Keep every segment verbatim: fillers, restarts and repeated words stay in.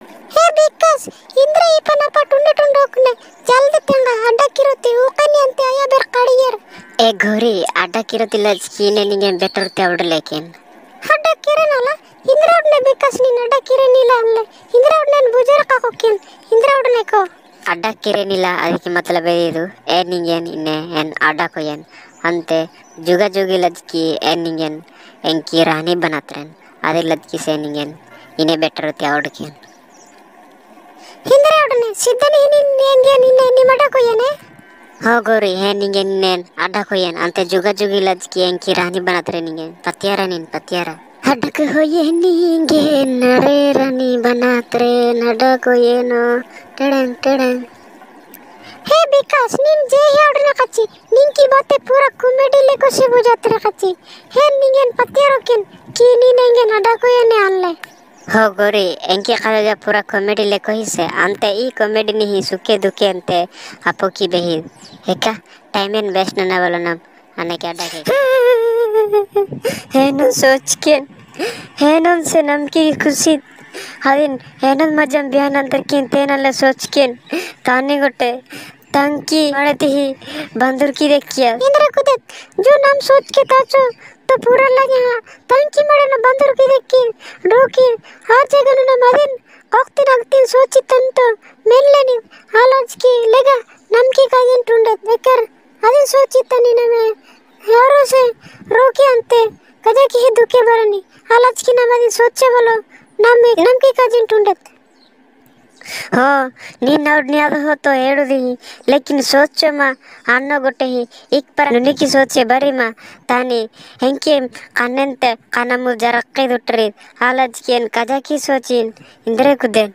हे because Indra ಈ ಪನ ಪಟುಂಡೆ ಟುಂಡೋಕ್ನೆ ಜಲ್ದಿ ತಂಗ ಅಡ್ಡಕ್ಕಿರುತ್ತಿ ಉಕನಿ ಅಂತ ಅಯ್ಯ ಬೆರ್ ಕಡಿಯರ್ ए घोरी ಅಡ್ಡಕ್ಕಿರುತ್ತಿಲ್ಲ ಸ್ಕೀನೆ ನಿಂಗೆ ಬೆಟರ್ತೆ ಅವಡಲೇಕೇನ್ ಅಡ್ಡಕ್ಕಿರನಲ್ಲ ಇಂದ್ರ ಉಡ್ನೆ ಬಿಕಸ್ ನೀನ್ ಅಡ್ಡಕ್ಕಿರನಿಲ್ಲ ಅಲ್ಲ ಇಂದ್ರ ಉಡ್ನೆ ಬುಜರ ಕಾಕೋಕೇನ್ ಇಂದ್ರ ಉಡ್ನೆಕೋ ಅಡ್ಡಕ್ಕಿರೇನಿಲ್ಲ ಅದಕ್ಕೆ ಮತಲಬ್ ಇದು ಏ ನಿಂಗೇನ್ ಇನ್ನೆ ಏನ್ ಅಡ್ಡಕೋಯೇನ್ ಅಂತೆ ಜುಗ ಜುಗಿ ಲಜ್ಕಿ ಏನ್ ನಿಂಗೇನ್ ಎಂಕಿ ರಾಣಿ ಬನಾತ್ರೇನ್ ಅದೇ ಲಜ್ಕಿ ಸೇ ನಿಂಗೇನ್ ಇನ್ನೇ ಬೆಟರ್ ಇರುತ್ತೆ ಅವಡಕೇನ್ ಇಂದ್ರ ಉಡ್ನೆ ಸಿದ್ಧನಿ ನಿನ್ ಹೆಂಗೆ ನಿನ್ನೆ ನಿಮ್ಮಡಕೋಯೇನೆ हो गोरी है निंगे नेन अड्डा कोयन अंते जुगा जुगी लजकी एंकी रानी बनात्रे निंगे पतियारा निन पतियारा अड्डक होये निंगे नरे रानी बनात्रे नड्डा कोयेनो टडंग टडंग हे बिकास निन जे हेडना कच्ची निन की बातें पूरा कॉमेडी लेको से बुझाते कच्ची हे निंगेन पतियारो किन की नी नेंगे नड्डा कोयेने आले हो गोरी एंकी कलेजा पूरा कॉमेडी लेको ही से अंते ई कॉमेडी नहीं सुखे दुखे अंते आपो की बेही एका टाइमेन वेस्ट न वाला नाम अने क्या डाके हेनो सोच के हेनो से नम की खुशी हदिन हेनो मजम बिहान अंतर किन तेनले सोच के ताने गोटे टंकी मड़ती ही बंदर की देखिया इंद्र कुदत जो नाम सोच के ताचो तो पूरा लगे हां टंकी मड़े न बंदर की देखी डोकी हर जगह न मदिन ओक्तिन ओक्तिन सोची तंत मेनलेनी आलोच की लेगा नम की काजिन टुंडत बेकर अदिन सोची तनी न में यारो से रोकी अंते कजे की दुखे बरनी आलोच की न मदिन सोचे बोलो नम नम की काजिन टुंडत हो नी नवडनी आद हो तो हेडु दी लेकिन सोचो मा अन्नो गोटे ही एक पर नुनी की सोचे बरी मा तानी हेंके कन्नेंते कनमु जरक्के दुट्री आलज केन कजा की सोचिन इंद्रे कुदेन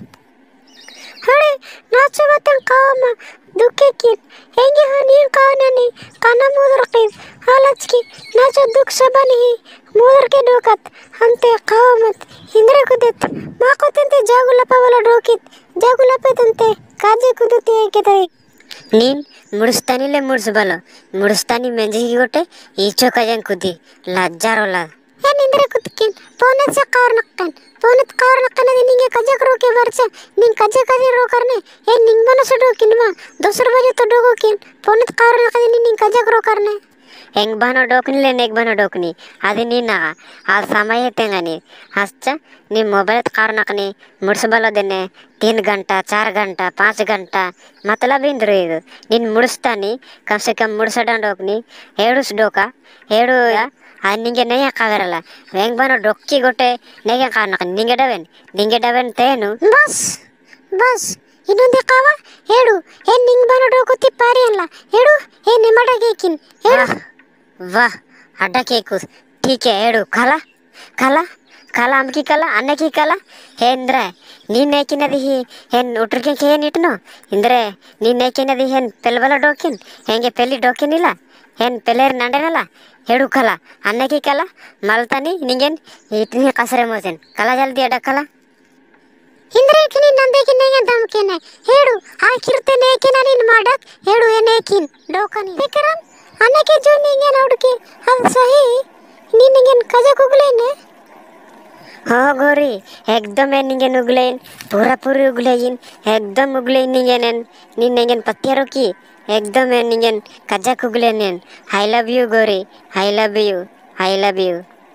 हरे नाचो बतन काम दुखे की हेंगे हनी काननी कनमु दरके आलज की नाचो दुख सबनी मुदर के डोकत अंते कामत इंद्रे कुदेत मा कोतंते जागुलपा वाला डोकित जागुलपे तंते काजे कुदते के तरी नीन मुड़स्तानी ले मुड़स बलो मुड़स्तानी मेंजे की गोटे ईचो कजन कुदी लज्जारोला हे इंद्रे कुदकिन पोने से कार नक्कन पोने कार नक्कन दी निंगे कजक रोके वर्षे निंग कजे कजे रो करने हे निंग बनो से डोकिन मा दोसर बजे तो डोगो किन पोने कार नक्कन दी निंग कजक रो करने ಹೆಂಗ್ ಬಾನೋ ಡೋಕ್ನಿ ಲೆ ನೆಗ್ ಬಾನೋ ಡೋಕ್ನಿ ಅದು ನೀನ ಆ ಸಮಯ ತೆಂಗನಿ ಹಚ್ಚ ನೀ ಮೊಬೈಲ್ ಕಾರಣಕನಿ ಮುಡ್ಸಬಲ್ಲದೇನೆ तीन घंटा चार घंटा पाँच घंटा मतलब इंद्र ಇದು ನೀನ್ ಮುಡಿಸ್ತಾನಿ ಕಮ್ ಸೆ ಕಮ್ ಮುಡ್ಸಡ ಡೋಕ್ನಿ ಹೇಳುಸ್ ಡೋಕ ಹೇಳು ಆ ನಿಂಗೆ ನೆಯ್ಯಕ್ಕಾಗರಲ್ಲ ಹೆಂಗ್ ಬಾನೋ ಡೊಕ್ಕಿ ಗೊಟ್ಟೆ ನೆಗೆ ಕಾರಣಕ ನಿಂಗೆ ಡವೆನ್ ನಿಂಗೆ ಡವೆನ್ ತೇನು ಬಸ್ ಬಸ್ ಇನ್ನೊಂದೇ ಕಾವ ಹೇಳು ಹೇ ನಿಂಗ್ ಬಾನೋ ಡೋಕುತ್ತಿ ಪಾರಿ ಅಲ್ಲ ಹೇಳು ಹೇ ನಿಮ್ಮಡಗೆ ಕಿನ್ ಹೇಳು वाह अड्डा केकु ठीक है हेडू कला कला कला अमकी कला अन्ने की कला हे इंद्र नी नेकिनदी ही हेन उट्रके के हेन इटनो इंद्र नी नेकिनदी हेन पेलबला डोकिन हेंगे पेली डोकिनिला हेन पेलेर नंडेनला हेडू कला अन्ने की कला मलतानी निंगेन इतनी कसरे मोजन कला जल्दी अड्डा कला इंद्र इतनी नंदे की नेगे दम केने हेडू आखिरते नेकिन निन माडक हेडू हे नेकिन डोकनी विक्रम अन्ने के जो निंगे नौडके ಅದು ಸಹಿ ನೀ ನಿಂಗೆ ಕಜೆ ಕುಗ್ಲೇನೆ हाँ गोरी एकदम है निंगे उगलेन पूरा पूरी उगलेन एकदम उगलेन निंगे नेन नी निंगे पत्तियारो की एकदम है निंगे कजा कुगलेन आई लव यू गोरी I love you I love you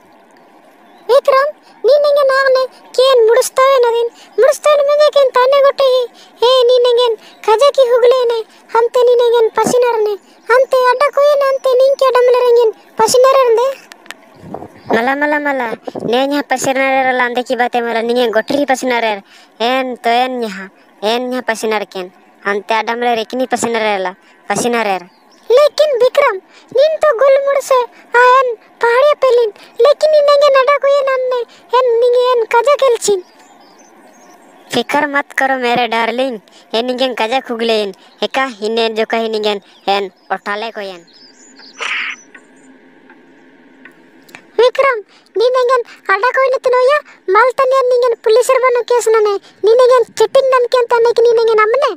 Vikram नी निंगे नागने केन मुड़स्तावे नदिन मुड़स्तावे नदिन केन ताने गोटे ही हे नी निंगे कजा की हुगलेने अंते नी निंगे पसिनारने अंते अड्डा कोयन अंते निंके डमले रेंगे पसिनारंदे मला मला मला ने यहाँ पसिनारे लांदे की बातें मला निंगे गोटरी पसिनारे एन तो एन यहाँ एन यहाँ पसिनारे केन अंते अडमले रेकनी पसिनारे ला पसिनारे लेकिन विक्रम नीन तो गुलमुड़ से आयन पहाड़ी पेलिन लेकिन निंगे नडा कोयन अन्ने एन निंगे एन कजा केलचिन फिकर मत करो मेरे डार्लिंग ये निंगे कजा खुगलेन एका हिने जो कहीं निंगे एन उठाले कोयन विक्रम नी निंगे अड्डा कोयन तनोया मालतने निंगे पुलिसर बनो केस नने नी निंगे चिटिंग नन के तने की नी निंगे नमने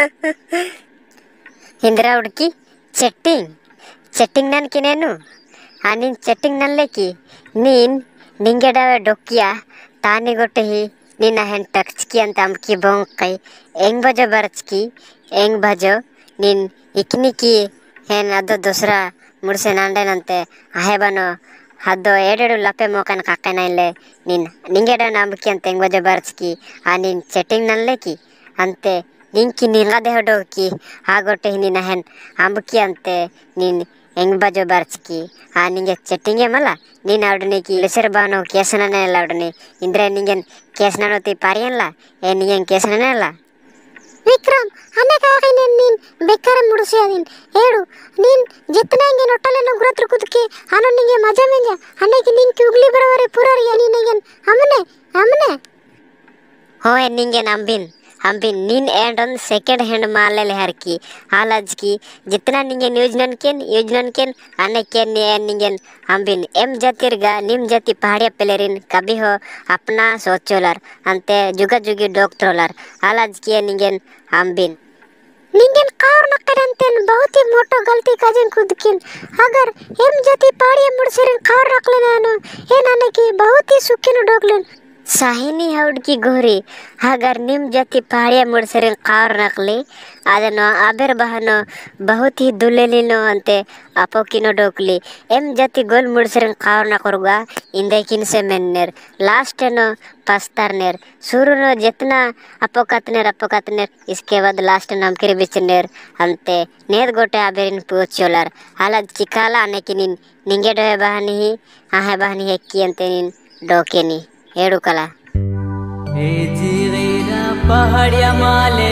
इंदिरा उड़की चेट्टिंग चेट्टिंग नन की नेनु ಆನಿನ್ ಚೆಟ್ಟಿಂಗ್ ನಲ್ಲೇಕಿ ನೀನ್ ನಿಂಗೆಡವೆ ಡೊಕ್ಕಿಯ ತಾನಿ ಗೊಟ್ಟೆಹಿ ನಿನ್ನ ಹೆಣ್ ಟಕ್ಸ್ಕಿ ಅಂತ ಅಮ್ಕಿ ಬೊಂಕೈ ಎಂಗ್ ಬಜೋ ಬರಚ್ಕಿ ಎಂಗ್ ಬಜೋ ನೀನ್ ಇಕ್ನಿಕಿ ಹೆನ್ ಅದ ದೊಸ್ರಾ ಮುಡ್ಸೆ ನಂಡೆನಂತೆ ಅಹೆಬನು ಹದ್ದು ಏಡೆಡು ಲಪ್ಪೆ ಮೋಕನ್ ಕಾಕನ ಇಲ್ಲೇ ನೀನ್ ನಿಂಗೆಡ ನಂಬಕಿ ಅಂತ ಎಂಗ್ ಬಜೋ ಬರಚ್ಕಿ ಆ ನೀನ್ ಚೆಟ್ಟಿಂಗ್ ನಲ್ಲೇಕಿ ಅಂತೆ ನಿಂಕಿ ನಿಲ್ಲದೆ ಹೊಡೋಕಿ ಆಗೊಟ್ಟೆ ನಿನ್ನ ಹೆಣ್ ಅಂಬಕಿ ಅಂತೆ ನೀನ್ ಎಂಗ್ ಬಜೋ ಬರ್ಚ್ಕಿ ಆ ನಿಂಗೆ ಚೆಟ್ಟಿಂಗೆ ಮಲ್ಲ ನೀನ್ ಅವಡನಿಕಿ ಇಳಿಸಿರ ಬಾನು ಕೇಸನನೇ ಇಲ್ಲ ಅವಡನಿ ಇಂದ್ರೆ ನಿಂಗೆನ್ ಕೇಸನೋತಿ ಪಾರಿಯಲ್ಲ ಏ ನಿಂಗೆನ್ ಕೇಸನನೇ ಅಲ್ಲ ವಿಕ್ರಮ್ ಅನ್ನಕಾಗಿ ನೀನ್ ನೀನ್ ಬೆಕ್ಕರೆ ಮುಡಿಸಿ ಅದೀನ್ ಹೇಳು ನೀನ್ ಜಿತ್ತನಂಗೆ ನೊಟ್ಟಲೆ ನುಗ್ರತ್ರ ಕುದಕಿ ಅನು ನಿಂಗೆ ಮಜಾ ಮೆಂಜ ಅನ್ನಕ್ಕೆ ನಿಂಗೆ ಉಗ್ಲಿ ಬರವರೆ ಪುರರಿ ನಿನಗೆನ್ ಅಮ್ಮನೆ ಅಮ್ಮನೆ ಹೋ ನಿಂಗೆ ನಂಬಿನ್ ಅಂಬಿನ್ ನೀನ್ ಎಂಡೊಂದು ಸೆಕೆಂಡ್ ಹ್ಯಾಂಡ್ ಮಾಲೆಲೆ ಹರ್ಕಿ ಹಾಲಜ್ಕಿ ಜಿತ್ತನ ನಿಂಗೆ ನ್ಯೂಸ್ ನನ್ಕೇನ್ ಯೂಸ್ ನನ್ಕೇನ್ ಅನ್ನಕ್ಕೇನ್ ನಿಂಗೆನ್ ಅಂಬಿನ್ ಎಂ ಜತಿರ್ಗ ನಿಮ್ ಜತಿ ಪಹಾಡಿಯ ಪೆಲೆರಿನ್ ಕಬಿ ಹೋ ಅಪ್ನಾ ಸೋಚೋಲರ್ ಅಂತೆ ಜುಗ ಜುಗಿ ಡಾಕ್ಟ್ರೋಲರ್ ಹಾಲಜ್ಕಿ ನಿಂಗೆನ್ ಅಂಬಿನ್ निंगेन कार नक्करंतेन बहुत ही मोटो गलती कजन खुदकिन अगर एम जति पाड़िया मुड़सेरन कार रखले नानो ए नाने की बहुत ही सुखिन डोगलेन साहिनी हौड की गोरी अगर निम जति पहाड़िया मुड़सेरन कार रखले ಅದನ್ನು ಅಬೆರ್ ಬಹನು ಬಹುತ್ ಹಿ ದುಲ್ಲೆಲಿನೋ ಅಂತೆ ಅಪೋಕಿನೋ ಡೋಕ್ಲಿ ಎಂ ಜತಿ ಗೋಲ್ ಮುಡ್ಸರನ್ ಕಾವ್ನ ಕೊರ್ಗ ಇಂದೆ ಕಿನ್ಸೆ ಮೆನ್ನೆರ್ लास्ट नो पस्तारनेर शुरू नो जितना अपोकतनेर अपोकतनेर इसके बाद लास्ट नाम के बिचनेर अंते नेद गोटे आबेरिन पूछोलर हालत चिकाला आने की निन निंगे डोहे बहानी ही आहे बहानी है की अंते निन डोकेनी हेडू कला ए जीवेरा पहाड़िया माले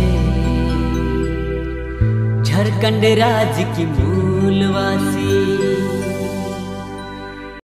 झारखंड राज की मूलवासी